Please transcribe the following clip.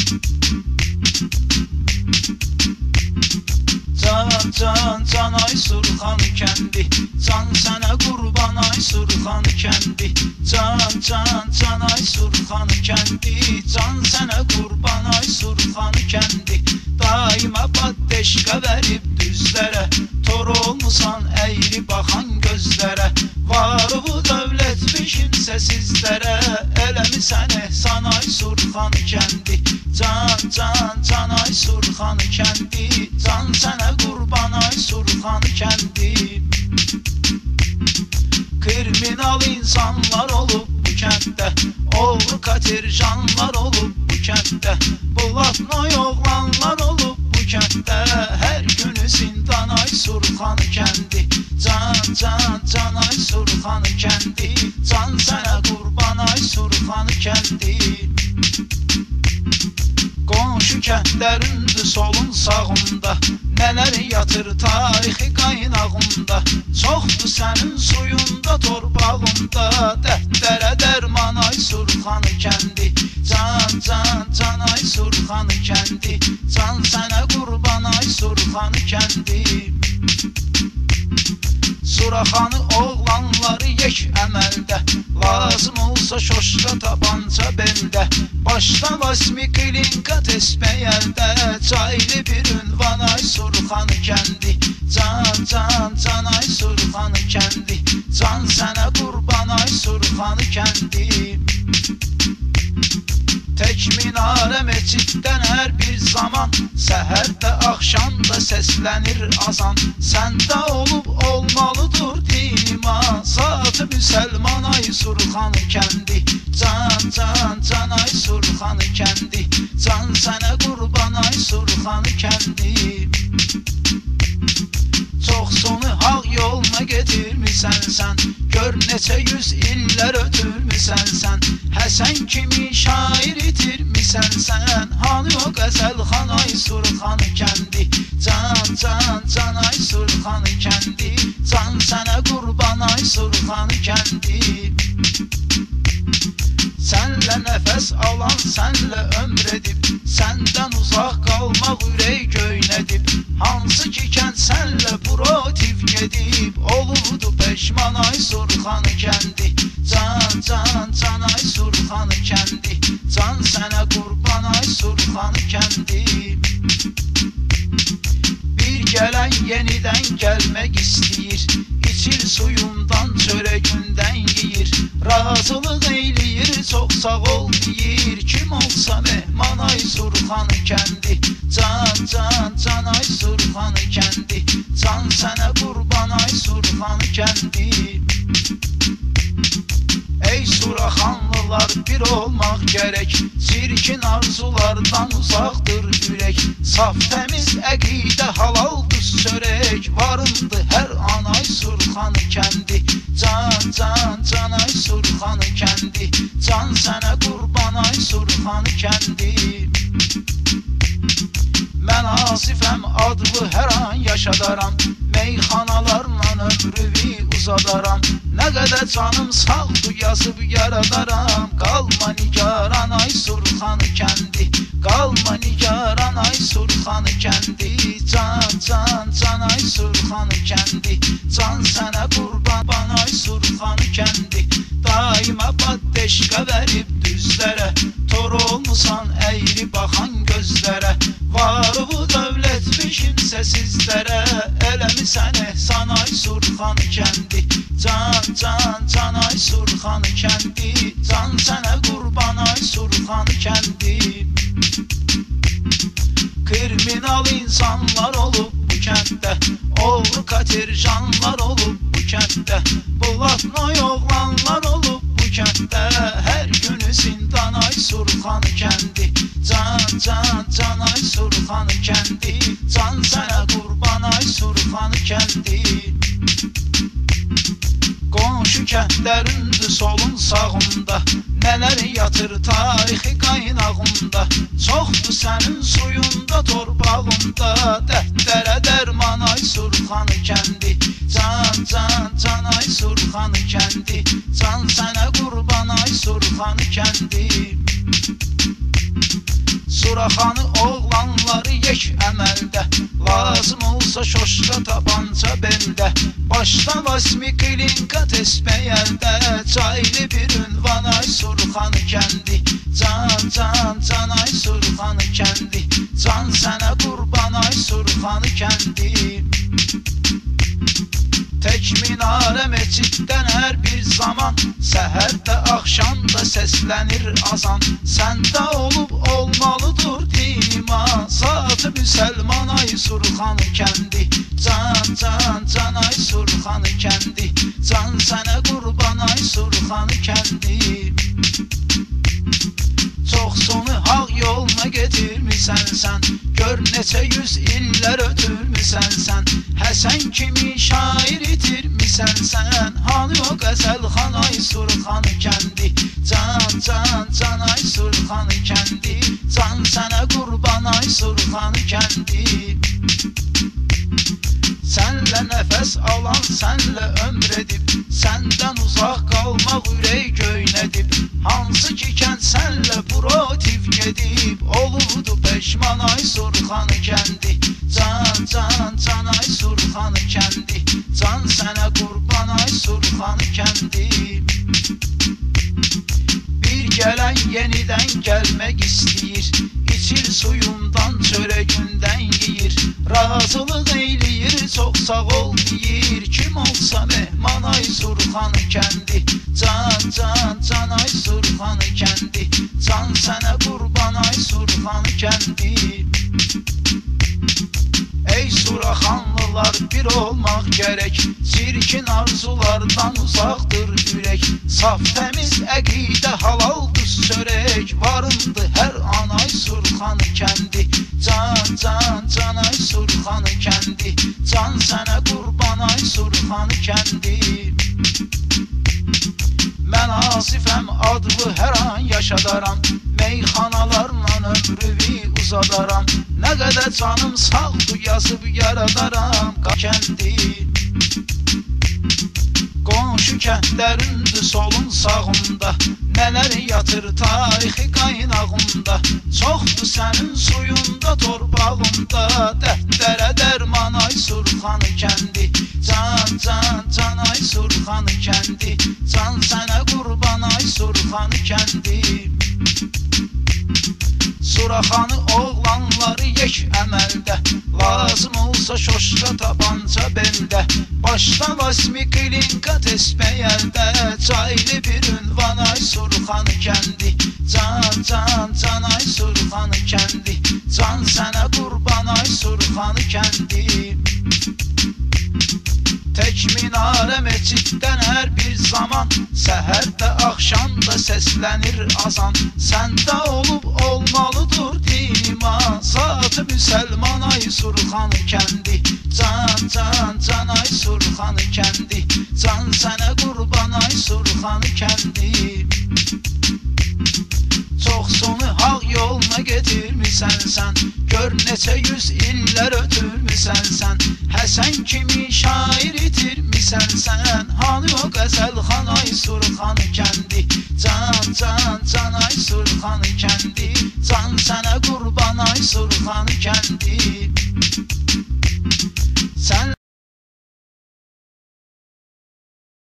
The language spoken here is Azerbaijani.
Can ay Surxan kəndi, can sənə qurban ay Surxan kəndi. Can ay Surxan kəndi, can sənə qurban ay Surxan kəndi. Daima baddeşqə verib düzlərə, tor olmusan əyri baxan gözlərə. Var bu dövlət bir kimsə sizlərə, eləmisən ehsan ay Surxan kəndi. Can ay Surxan kəndi, can sənə qurban ay Surxan kəndi. Kriminal insanlar olub bu kənddə, oğru katerjanlar olub bu kənddə, bulatnoy oğlanlar olub bu kənddə. Hər günü zindan ay Surxan kəndi. Can ay Surxan kəndi, can sənə qurban ay Surxan kəndi. Qonşu kəndlərindir solun sağında, nələr yatır tarixi qaynağında. Çoxdur sənin suyunda, torpağında, dərdlərə dərman ay Surxan kəndi. Can ay Surxan kəndi, can sənə qurban ay Surxan kəndi. Suraxanı oğlanları yek əməldə, lazım olsa şoşqa tabanca beldə, başda vasmi klinka tesbeh əldə. Çaylı bir ünvan ay Surxan kəndi. Can ay Surxan kəndi, can sənə qurban ay Surxan kəndi. Tək minarə meçiddən hər bir zaman, səhərdə axşamda səslənir azan. Səndə olub olmalıdır din iman, zat-ı müsəlman ay Surxan kəndi. Can ay Surxan kəndi, can sənə qurban ay Surxan kəndi. Çoxsunu haq yoluna getirmisən sən, gör neçə yüz illər ötürmüsən sən. Həsən kimi şair itirmisən sən, hani o qəzəlxan ay Surxan kəndi. Can ay Surxan kəndi, can sənə qurban ay Surxan kəndi. Sənlə nəfəs alan, sənlə ömr edib, səndən uzaq qalmaq ürək göynədib. Hansı ki kənd sənlə protiv gedib, olurdu peşman ay Surxan kəndi. Can ay Surxan kəndi, can sənə qurban ay Surxan kəndi. Bir gələn yenidən gəlmək istəyir, içir suyundan çörəgündən yeyir. Razılıq eyləyir, çox sağ ol deyir, kim olsa mehman ay Surxan kəndi. Can ay Surxan kəndi, can sənə qurban ay Surxan kəndi. Ey Suraxanlılar, bir olmaq gərək, çirkin arzulardan uzaqdır ürək. Saf təmiz əqidə, halal düz çörək, varındı hər an ay Surxan kəndi. Can ay Surxan kəndi, can sənə qurban ay Surxan kəndi. Mən Asifəm adlı hər an yaşadaram, meyxanalarla ömrümü uzadaram. Nə qədər canım sağdır yazıb yaradaram, qalma nigaran ay Surxan kəndi. Qalma nigaran ay Surxan kəndi. Can ay Surxan kəndi, can sənə qurban ay Surxan kəndi. Daima baddeşqə verib düzlərə, tor olmusan əyri baxan gözlərə. Var bu dövlət bir kimsə sizlərə, eləmisən ehsan ay Surxan kəndi. Can ay Surxan kəndi, can sənə qurban ay Surxan kəndi. Kriminal insanlar olub bu kənddə, oğru katerjanlar olub bu kənddə, bulatnoy oğlanlar olub bu kənddə. Hər günü zindan ay Surxan kəndi. Can ay Surxan kəndi, can sənə qurban ay Surxan kəndi. Qonşu kəndlərindir solun sağında, nələr yatır tarixi qaynağında. Çoxdur sənin suyunda, torpağında, dərdlərə dərman ay Surxan kəndi. Can ay Surxan kəndi, can sənə qurban ay Surxan kəndi. Suraxanı oğlanları yek əməldə, lazım olsa şoşqa tapanca beldə, başdan vasmi klinka tesbəyəldə, çaylı bir ünvan ay Surxanı kəndi. Can can can ay Surxanı kəndi, can sənə qurban ay Surxanı kəndi. Tek minare meçiddən hər bir zaman, səhərdə axşamda səslənir azan. Səndə olub olmalıdır din iman, zat-ı müsəlman ay Surxanı kəndi. Can can can ay Surxanı kəndi, can sənə qurban ay Surxanı kəndi. Çox sonu haq yoluna getirmisən sən, gör neçə yüz illər ötürmüsən sən. Həsən kimi şair itirmisən sən, hani o qəzəlxan ay Surxanı kəndi. Can can can ay Surxanı kəndi, can sənə qurban ay Surxanı kəndi. Sənlə nəfəs alan, sənlə ömr edib, səndən uzaq qalmaq ürək göynədib. Hansı ki kənd sənlə protiv gedib, olurdu peşman ay Surxanı kəndi. Can can can ay Surxanı kəndi, can sənə qurban ay Surxanı kəndi. Bir gələn yenidən gəlmək istəyir, içir suyundan çörəgündən yeyir. Razılıq eyləyir, çox sağ ol deyir, kim olsa mehman ay Surxanı kəndi. Can can can ay Surxanı kəndi, can sənə qurban ay Surxanı kəndi. Ey Suraxanlılar, bir olmaq gərək, çirkin arzulardan uzaqdır ürək. Saf təmiz əqidə halaldır sörək, varındı hər an ay Surxanı kəndi. Can can can ay Surxanı kəndi, can sənə qurban ay Surxanı kəndi. Mən Asifəm adlı hər an yaşadaram, meyxanalarla ömrümü uzadaram. Nə qədər canım sağdır yazıb yaradaram kəndi. Qonşu kəndlərindir solun sağında, nələr yatır tarixi qaynağında. Çoxdur sənin suyunda, torpağında, dərdlərə dərman ay Surxanı kəndi. Can can can ay Surxanı kəndi, can sənə qurban ay Surxanı kəndi. Suraxanı oğlanları yek əməldə, lazım olsa şoşqa tapanca beldə, başdan vasmi klinka tesbəyəldə, çaylı bir ünvan ay Surxanı kəndi. Can can can ay Surxanı kəndi, can sənə qurban ay Surxanı kəndi. Tek minare meçiddən hər bir zaman, səhərdə axşamda səslənir azan. Səndə olub olmalıdır din iman, zat-ı müsəlman ay Surxanı kəndi. Can can can ay Surxanı kəndi, can sənə qurban ay Surxanı kəndi. Çox sonu haq yoluna getirmisən sən, gör neçə yüz illər ötürmüsən sən. Həsən kimi şair itirmisən sən, hani o qəzəlxan ay Surxanı kəndi. Can can can ay Surxanı kəndi, can sənə qurban ay Surxanı kəndi.